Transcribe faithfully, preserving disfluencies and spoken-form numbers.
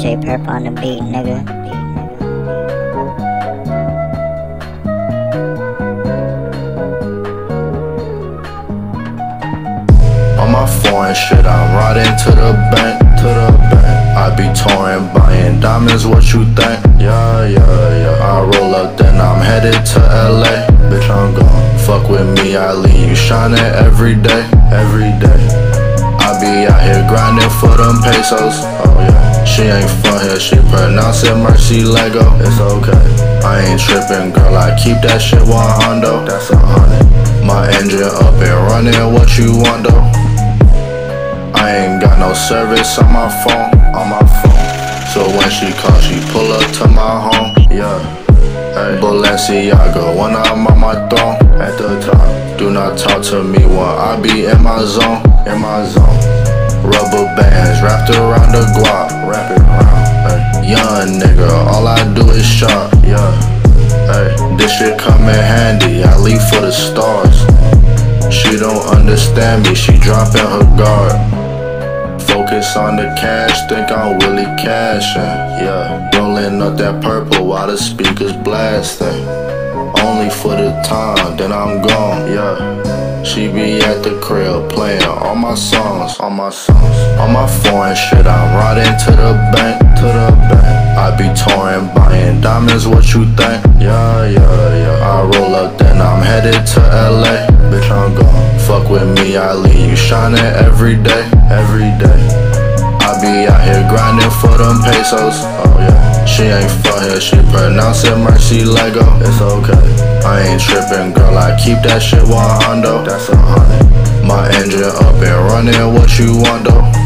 J Perp on the beat, nigga. On my foreign shit, I'm riding to the bank, to the bank. I be touring, buying diamonds, what you think? Yeah, yeah, yeah. I roll up, then I'm headed to L A. Bitch, I'm gone. Fuck with me, I leave you shining every day, every day. I be out here grinding for them pesos. Oh yeah. She ain't from here, she pronounce it Mercy Lego. It's okay. I ain't tripping, girl. I keep that shit one hundred. That's a hundred. My engine up and running. What you want though? I ain't got no service on my phone, on my phone. So when she call, she pull up to my home. Yeah. Hey. Balenciaga when I'm on my throne at the top. Do not talk to me when I be in my zone, in my zone. Rubber bands wrapped around the guap, wrap it around. Hey. Young nigga, all I do is shop. Yeah. Hey. This shit come in handy. I leave for the stars. She don't understand me. She dropping her guard. Focus on the cash, think I'm Willie Cashin', yeah. Rolling up that purple while the speakers blasting. Only for the time, then I'm gone, yeah. She be at the crib playing all my songs, all my songs. On my foreign shit, I'm riding to the bank, to the bank. I be touring, buying diamonds, what you think? Yeah, yeah, yeah. I roll up, then I'm headed to L A. Bitch, I'm gone. Fuck with me, I leave you shining every day, every day. I be out here grinding for them pesos. Oh yeah. She ain't from here, she pronounce it Mercy Lego. It's okay. I ain't tripping, girl. I keep that shit one hundred. That's a hundred. My engine up and running. What you want though?